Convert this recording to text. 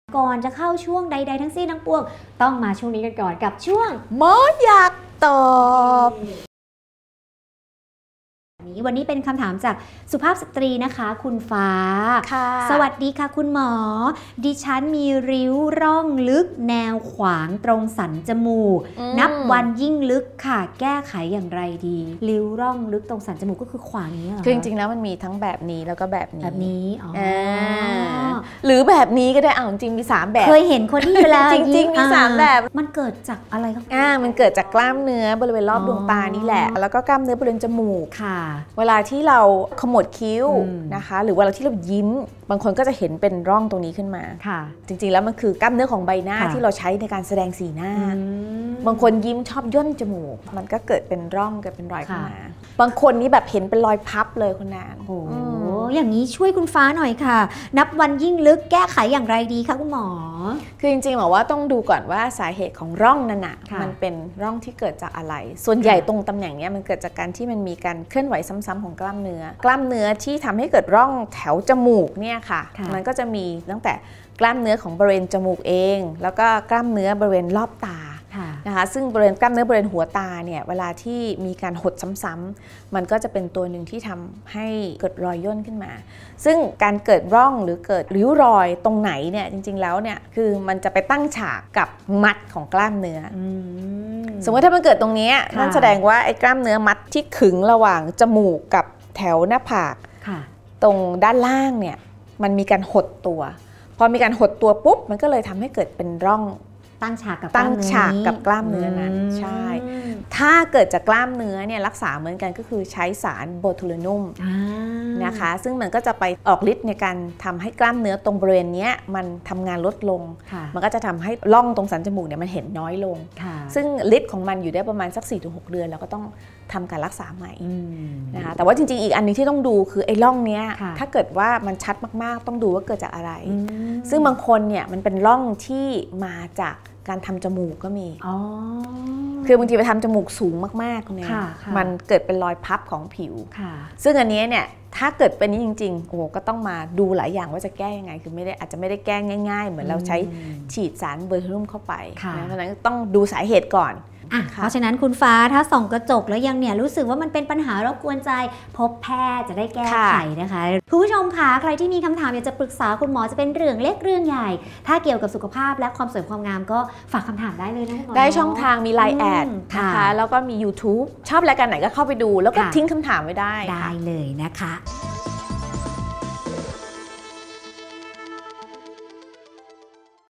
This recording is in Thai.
ก่อนจะเข้าช่วงใดๆทั้งสิ้นทั้งปวงต้องมาช่วงนี้กันก่อนกับช่วงหมออยากตอบวันนี้เป็นคำถามจากสุภาพสตรีนะคะคุณฟ้าสวัสดีค่ะคุณหมอดิฉันมีริ้วร่องลึกแนวขวางตรงสันจมูกนับวันยิ่งลึกค่ะแก้ไขอย่างไรดีริ้วร่องลึกตรงสันจมูกก็คือขวางนี้เหรอคือจริงๆแล้วมันมีทั้งแบบนี้แล้วก็แบบนี้หรือแบบนี้ก็ได้จริงมี3แบบเคยเห็นคนที่ไปแล้วจริงๆมี3แบบมันเกิดจากอะไรครับมันเกิดจากกล้ามเนื้อบริเวณรอบดวงตานี่แหละแล้วก็กล้ามเนื้อบริเวณจมูกค่ะเวลาที่เราขมวดคิ้วนะคะหรือเวลาที่เรายิ้มบางคนก็จะเห็นเป็นร่องตรงนี้ขึ้นมาจริงๆแล้วมันคือกล้ามเนื้อของใบหน้าที่เราใช้ในการแสดงสีหน้าบางคนยิ้มชอบย่นจมูกมันก็เกิดเป็นร่องเกิดเป็นรอยขึ้นมาบางคนนี่แบบเห็นเป็นรอยพับเลยคุณนานโอ้อย่างนี้ช่วยคุณฟ้าหน่อยค่ะนับวันยิ่งลึกแก้ไขอย่างไรดีคะคุณหมอคือจริงๆหมอว่าต้องดูก่อนว่าสาเหตุของร่องนั้นมันเป็นร่องที่เกิดจากอะไรส่วนใหญ่ตรงตำแหน่งนี้มันเกิดจากการที่มันมีการเคลื่อนไหวซ้ำๆของกล้ามเนื้อที่ทำให้เกิดร่องแถวจมูกเนี่ยค่ะมันก็จะมีตั้งแต่กล้ามเนื้อของบริเวณจมูกเองแล้วก็กล้ามเนื้อบริเวณรอบตานะคะซึ่งบริเวณกล้ามเนื้อบริเวณหัวตาเนี่ยเวลาที่มีการหดซ้ำๆมันก็จะเป็นตัวหนึ่งที่ทำให้เกิดรอยย่นขึ้นมาซึ่งการเกิดร่องหรือเกิดริ้วรอยตรงไหนเนี่ยจริงๆแล้วเนี่ยคือมันจะไปตั้งฉากกับมัดของกล้ามเนื้อสมมติถ้ามันเกิดตรงนี้นั่นแสดงว่าไอ้กล้ามเนื้อมัดที่ขึงระหว่างจมูกกับแถวหน้าผากตรงด้านล่างเนี่ยมันมีการหดตัวพอมีการหดตัวปุ๊บมันก็เลยทำให้เกิดเป็นร่องตั้งฉากกับกล้ามเนื้อนั้นใช่ถ้าเกิดจากกล้ามเนื้อเนี่ยรักษาเหมือนกันก็คือใช้สารโบทูลินัมนะคะซึ่งมันก็จะไปออกฤทธิ์ในการทำให้กล้ามเนื้อตรงบริเวณนี้มันทำงานลดลงมันก็จะทำให้ร่องตรงสันจมูกเนี่ยมันเห็นน้อยลงซึ่งฤทธิ์ของมันอยู่ได้ประมาณสัก 4-6 เดือนแล้วก็ต้องทำการรักษาใหม่นะคะแต่ว่าจริงๆอีกอันนึงที่ต้องดูคือไอ้ร่องเนี้ยถ้าเกิดว่ามันชัดมากๆต้องดูว่าเกิดจากอะไรซึ่งบางคนเนี่ยมันเป็นร่องที่มาจากการทำจมูกก็มีคือบางทีไปทำจมูกสูงมากๆเนี่ยมันเกิดเป็นรอยพับของผิวซึ่งอันนี้เนี่ยถ้าเกิดเป็นนี้จริงๆโอ้ก็ต้องมาดูหลายอย่างว่าจะแก้ยังไงคืออาจจะไม่ได้แก้ง่ายๆเหมือนเราใช้ฉีดสารโบทูลินัมเข้าไปเพราะฉะนั้นต้องดูสาเหตุก่อนเพราะฉะนั้นคุณฟ้าถ้าส่องกระจกแล้วยังเนี่ยรู้สึกว่ามันเป็นปัญหารบกวนใจพบแพทย์จะได้แก้ไขนะคะคุณผู้ชมคะใครที่มีคำถามอยากจะปรึกษาคุณหมอจะเป็นเรื่องเล็กเรื่องใหญ่ถ้าเกี่ยวกับสุขภาพและความสวยความงามก็ฝากคำถามได้เลยนะคุณหมอได้ช่องทางมี LINE แอดนะคะแล้วก็มี YouTube ชอบรายการไหนก็เข้าไปดูแล้วก็ทิ้งคำถามไว้ได้เลยนะคะ